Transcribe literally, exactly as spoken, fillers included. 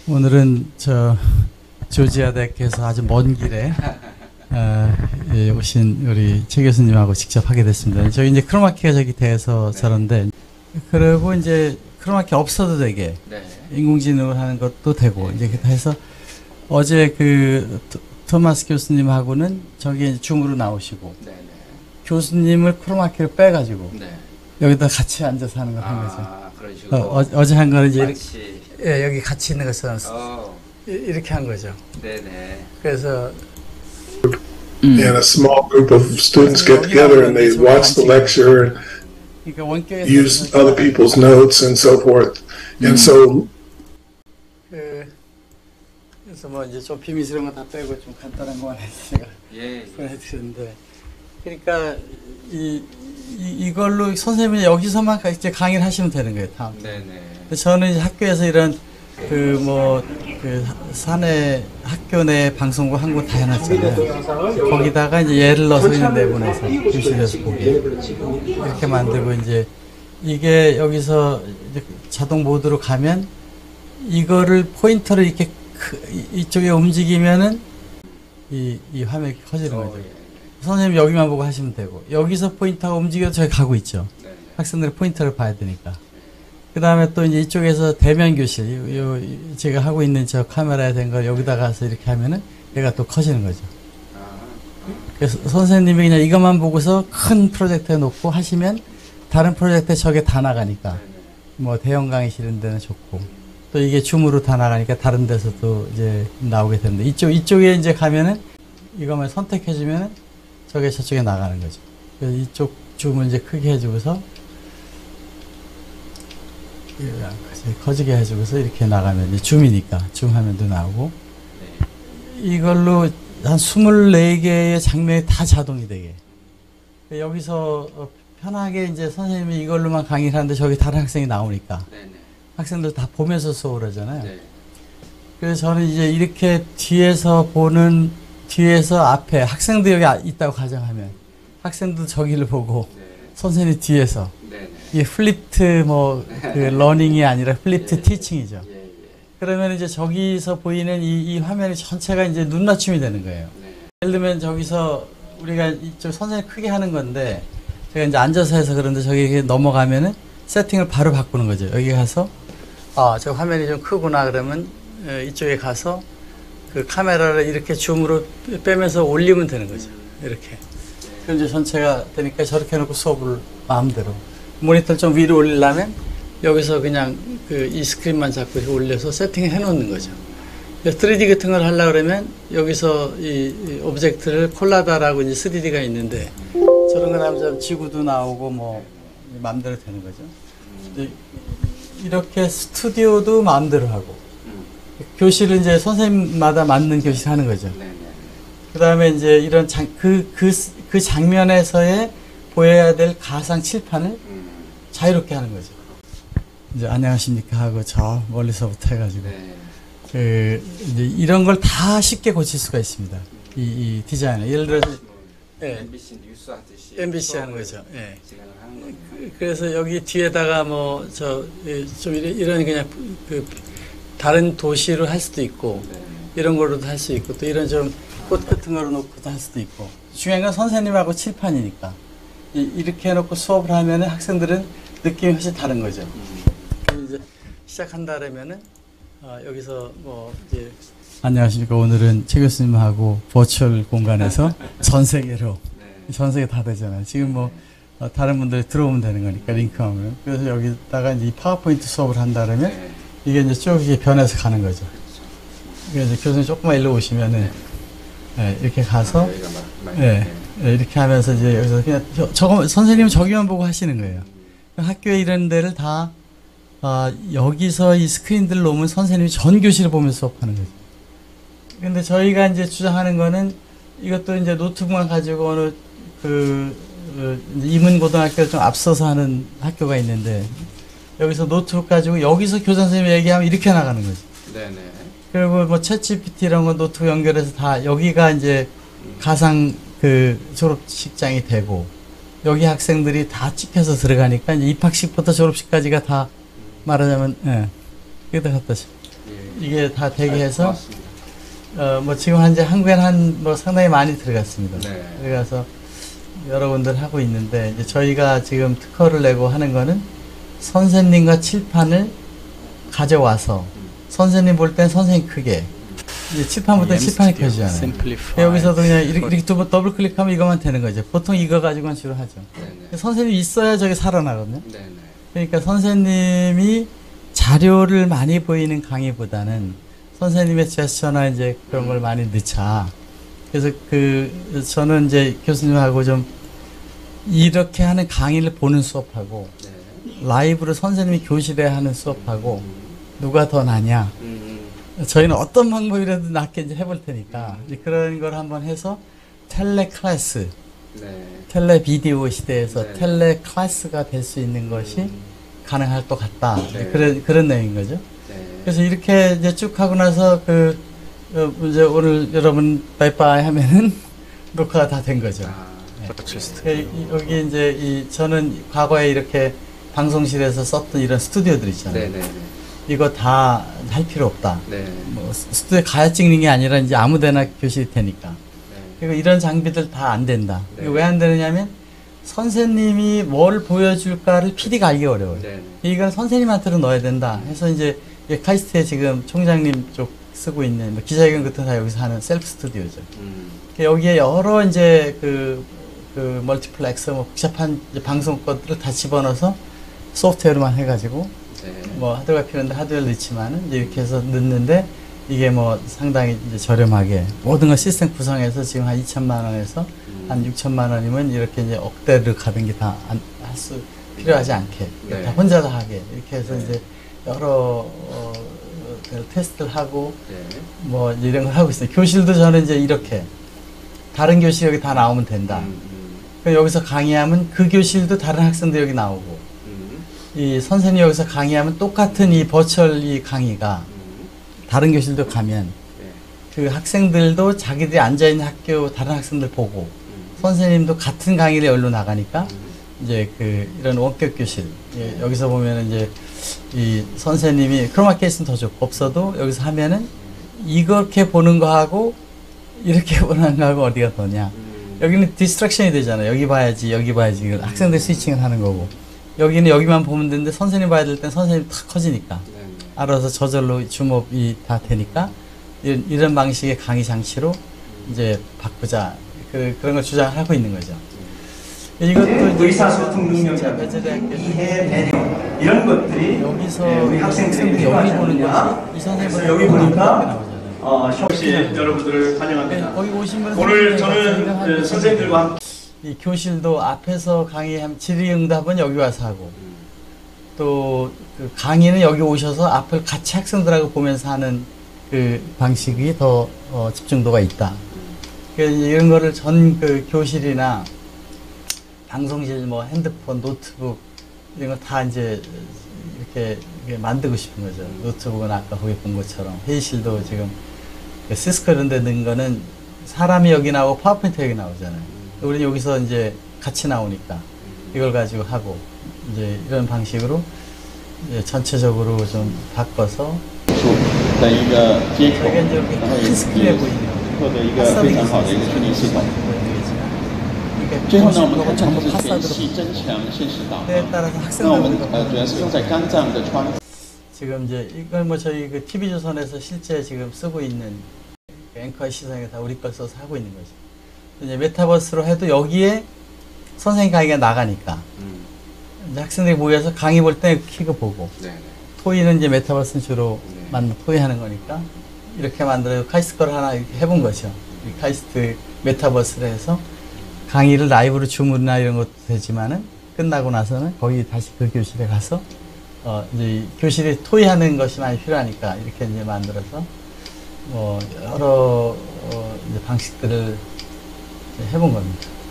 오늘은 저 조지아 대학에서 아주 먼 길에 어, 예, 오신 우리 최 교수님하고 직접 하게 됐습니다. 저희 이제 크로마키가 저기 돼서 네. 저런데 그리고 이제 크로마키 없어도 되게 네. 인공지능으로 하는 것도 되고 네. 이제 해서 어제 그 토, 토마스 교수님하고는 저기 줌으로 나오시고 네. 네. 교수님을 크로마키로 빼가지고 네. 여기다 같이 앉아서 하는 걸 한 거죠. 아, 그런 식으로. 어, 어, 어제 한 거는 이제 같이. 이렇게, 예, 여기 같이 있는 것처럼 어. 이렇게 한 거죠. 네네. 그래서 and a small group of students get together and they watch the lecture and use other people's notes and so forth. And so 그, 그래서 뭐 이제 좀 비밀스러운 거 다 빼고 좀 간단한 거만 해서 제가 예. 보내드렸는데 그러니까 이, 이 이걸로 선생님이 여기서만 이제 강의를 하시면 되는 거예요. 다음. 네네. 저는 이제 학교에서 이런 그 뭐 그 사내 학교 내 방송국 한 곳 다 해놨잖아요. 거기다가 이제 예를 넣어서 그냥 내보내서 교실에서 보게 이렇게 만들고 이제 이게 여기서 이제 자동 모드로 가면 이거를 포인터를 이렇게 크, 이쪽에 움직이면은 이, 이 화면이 커지는 거죠. 선생님 여기만 보고 하시면 되고 여기서 포인터가 움직여도 저기 가고 있죠. 학생들이 포인터를 봐야 되니까. 그 다음에 또 이제 이쪽에서 대면 교실, 요, 요, 제가 하고 있는 저 카메라에 된 걸 여기다 가서 이렇게 하면은 얘가 또 커지는 거죠. 그래서 선생님이 그냥 이것만 보고서 큰 프로젝트에 놓고 하시면 다른 프로젝트에 저게 다 나가니까 뭐 대형 강의실 이런 데는 좋고 또 이게 줌으로 다 나가니까 다른 데서도 이제 나오게 되는데 이쪽, 이쪽에 이제 가면은 이것만 선택해주면은 저게 저쪽에 나가는 거죠. 그래서 이쪽 줌을 이제 크게 해주고서 커지게 해주고서 이렇게 나가면 이제 줌이니까 줌 화면도 나오고 이걸로 한 스물네 개의 장면이 다 자동이 되게 여기서 편하게 이제 선생님이 이걸로만 강의를 하는데 저기 다른 학생이 나오니까 네네. 학생들 다 보면서 수업을 하잖아요. 네. 그래서 저는 이제 이렇게 뒤에서 보는 뒤에서 앞에 학생도 여기 있다고 가정하면 학생도 저기를 보고 네. 선생님이 뒤에서 네네. 이게 플립트 뭐 그 러닝이 아니라 플립트 예. 티칭이죠. 예. 예. 그러면 이제 저기서 보이는 이, 이 화면이 전체가 이제 눈 맞춤이 되는 거예요. 네. 예를 들면 저기서 우리가 이쪽 선생님 크게 하는 건데 제가 이제 앉아서 해서 그런데 저기 넘어가면은 세팅을 바로 바꾸는 거죠. 여기 가서 아, 저 화면이 좀 크구나 그러면 이쪽에 가서 그 카메라를 이렇게 줌으로 빼면서 올리면 되는 거죠. 이렇게. 그럼 이제 전체가 되니까 저렇게 해놓고 수업을 마음대로. 모니터를 좀 위로 올리려면 여기서 그냥 그 이 스크린만 잡고 올려서 세팅해 놓는 거죠. 쓰리디 같은 걸 하려고 그러면 여기서 이, 이 오브젝트를 콜라다라고 이제 쓰리디가 있는데 저런 걸 하면 지구도 나오고 뭐 마음대로 되는 거죠. 이렇게 스튜디오도 마음대로 하고 교실은 이제 선생님마다 맞는 교실 하는 거죠. 그 다음에 이제 이런 장, 그, 그, 그 장면에서의 보여야 될 가상 칠판을 자유롭게 하는 거죠. 이제 안녕하십니까 하고 저 멀리서부터 해가지고 네. 그 이제 이런 걸 다 쉽게 고칠 수가 있습니다. 이, 이 디자인을 예를 들어서 네. 엠비씨 뉴스 하듯이 엠비씨 하는 거죠. 예. 네. 그래서 여기 뒤에다가 뭐 저 좀 이런, 이런 그냥 그 다른 도시로 할 수도 있고 네. 이런 걸로도 할 수 있고 또 이런 좀 꽃 같은 거로 놓고도 할 수도 있고 중요한 건 선생님하고 칠판이니까 이, 이렇게 해놓고 수업을 하면은 학생들은 느낌이 훨씬 다른 거죠. 음. 이제 시작한다 그러면은 어, 여기서 뭐 이제 안녕하십니까 오늘은 최 교수님하고 버추얼 공간에서 전 세계로 네. 전 세계 다 되잖아요. 지금 뭐 어, 다른 분들이 들어오면 되는 거니까 링크하면 그래서 여기다가 이제 이 파워포인트 수업을 한다 그러면 네. 이게 이제 쭉 이렇게 변해서 가는 거죠. 그래서 교수님 조금만 일로 오시면은 네, 이렇게 가서 네, 네, 이렇게 하면서 이제 여기서 그냥 저, 저거 선생님은 저기만 보고 하시는 거예요. 학교에 이런 데를 다 어, 여기서 이 스크린들을 놓으면 선생님이 전 교실을 보면서 수업하는 거죠. 근데 저희가 이제 주장하는 거는 이것도 이제 노트북만 가지고 어느 그 어, 이문고등학교를 좀 앞서서 하는 학교가 있는데 여기서 노트북 가지고 여기서 교장 선생님이 얘기하면 이렇게 나가는 거죠. 네네. 그리고 뭐 챗지피티 이런 거 노트북 연결해서 다 여기가 이제 가상 그 졸업식장이 되고 여기 학생들이 다 찍혀서 들어가니까 이제 입학식부터 졸업식까지가 다 말하자면 예. 여기다 갖다 줘. 예. 이게 다 되게 해서 고맙습니다. 어, 뭐 지금 현재 한국에는 한 뭐 상당히 많이 들어갔습니다. 네. 들어가서 여러분들 하고 있는데 이제 저희가 지금 특허를 내고 하는 거는 선생님과 칠판을 가져와서 선생님 볼 땐 선생님 크게 이제 칠판부터 칠판이 켜지잖아요. 여기서도 그냥 이렇게, 이렇게 두 번 더블 클릭하면 이것만 되는 거죠. 보통 이거 가지고만 주로 하죠. 네네. 선생님이 있어야 저게 살아나거든요. 네네. 그러니까 선생님이 자료를 많이 보이는 강의보다는 선생님의 제스처나 이제 그런 걸 많이 넣자. 그래서 그 저는 이제 교수님하고 좀 이렇게 하는 강의를 보는 수업하고 네. 라이브로 선생님이 교실에 하는 수업하고 누가 더 나냐. 음. 저희는 어떤 방법이라도 낫게 이제 해볼 테니까 이제 그런 걸 한번 해서 텔레 클래스, 네. 텔레 비디오 시대에서 네. 텔레 클래스가 될 수 있는 것이 음. 가능할 것 같다. 네. 그런 그런 내용인 거죠. 네. 그래서 이렇게 이제 쭉 하고 나서 그 어, 이제 오늘 여러분 바이바이 하면은 녹화가 다 된 거죠. 아, 네. 여기 이제 이 저는 과거에 이렇게 방송실에서 썼던 이런 스튜디오들 있잖아요. 네네네. 이거 다 할 필요 없다. 네. 뭐 스튜디오에 가야 찍는 게 아니라 이제 아무데나 교실이 되니까. 네. 그리고 이런 장비들 다 안 된다. 네. 왜 안 되느냐면 선생님이 뭘 보여줄까를 피디가 알기 어려워요. 네네. 이건 선생님한테로 넣어야 된다. 해서 이제 카이스트에 지금 총장님 쪽 쓰고 있는 뭐 기자회견 같은 다 여기서 하는 셀프 스튜디오죠. 음. 여기에 여러 이제 그, 그 멀티플렉스 뭐 복잡한 이제 방송 것들을 다 집어넣어서 소프트웨어로만 해가지고 네. 뭐 하드웨어가 필요한데 하드웨어를 넣지만은 이제 이렇게 해서 넣는데 이게 뭐 상당히 이제 저렴하게 모든 걸 시스템 구성해서 지금 한 이천만 원에서 음. 한 육천만 원이면 이렇게 이제 억대를 가는 게 다 할 수 필요하지 않게 네. 다 혼자 다 하게 이렇게 해서 네. 이제 여러 어, 그 테스트를 하고 네. 뭐 이런 걸 하고 있어요. 교실도 저는 이제 이렇게 다른 교실 여기 다 나오면 된다. 음, 음, 그럼 여기서 강의하면 그 교실도 다른 학생들 여기 나오고 음, 이 선생님이 여기서 강의하면 똑같은 이 버추얼 이 강의가 음. 다른 교실도 가면 네. 그 학생들도 자기들이 앉아있는 학교 다른 학생들 보고 음. 선생님도 같은 강의를 열로 나가니까 음. 이제 그 이런 원격 교실 예, 여기서 보면 이제 이 선생님이 크로마 케이스는 더 좋고 없어도 여기서 하면은 이렇게 보는 거하고 이렇게 보는 거하고 어디가 더냐. 음. 여기는 디스트랙션이 되잖아요. 여기 봐야지 여기 봐야지 이걸 학생들 스위칭을 하는 거고 여기는 여기만 보면 되는데 선생님 봐야 될 땐 선생님 탁 커지니까 네, 네. 알아서 저절로 주목이 다 되니까 이런, 이런 방식의 강의 장치로 이제 바꾸자 그, 그런 걸 주장하고 있는 거죠. 이것도 이제 의사소통 능력이나 배제대학교 이해 배려 이런 것들이 여기서 네, 우리 학생들이 여기 필요하지 보는 않느냐. 것이 이 선생님은 그래서 여기 보니까 나오잖아요. 어, 혹시 여러분들을 환영합니다. 거기 오신 분은 오늘 선생님이 저는 하는 네, 선생님들과 함께 이 교실도 앞에서 강의하면 질의응답은 여기 와서 하고 또 그 강의는 여기 오셔서 앞을 같이 학생들하고 보면서 하는 그 방식이 더 어, 집중도가 있다. 그러니까 이제 이런 거를 전 그 교실이나 방송실 뭐 핸드폰, 노트북 이런 거 다 이제 이렇게, 이렇게 만들고 싶은 거죠. 노트북은 아까 거기 본 것처럼 회의실도 지금 그 시스코 이런 데 넣은 거는 사람이 여기 나오고 파워포인트 여기 나오잖아요. 우리는 여기서 이제 같이 나오니까 이걸 가지고 하고 이제 이런 방식으로 이제 전체적으로 좀 바꿔서 的一个接口， 저희가 이제 이렇게 然后也 큰 스크린에 也 보이네요. 获得一个非常好的一个训练系统。最后呢，我们看看就是全息增强现实导 때에 航。 따라서 那我们 학생들도 呃主要是用在肝脏的穿 지금 이제 이걸 뭐 저희 그 티비조선에서 실제 지금 쓰고 있는 앵커 시상에 다 우리 걸 써서 하고 있는 거죠. 이제 메타버스로 해도 여기에 선생님 강의가 나가니까 음. 이제 학생들이 모여서 강의 볼 때 키고 보고 네, 네. 토이는 이제 메타버스는 주로 네. 만 토이 하는 거니까 이렇게 만들어 카이스트 걸 하나 이렇게 해본 거죠. 이 카이스트 메타버스를 해서 강의를 라이브로 줌이나 이런 것도 되지만은 끝나고 나서는 거기 다시 그 교실에 가서 어 이제 교실이 토이 하는 것이 많이 필요하니까 이렇게 이제 만들어서 뭐 여러 어 이제 방식들을 이제 해본 겁니다.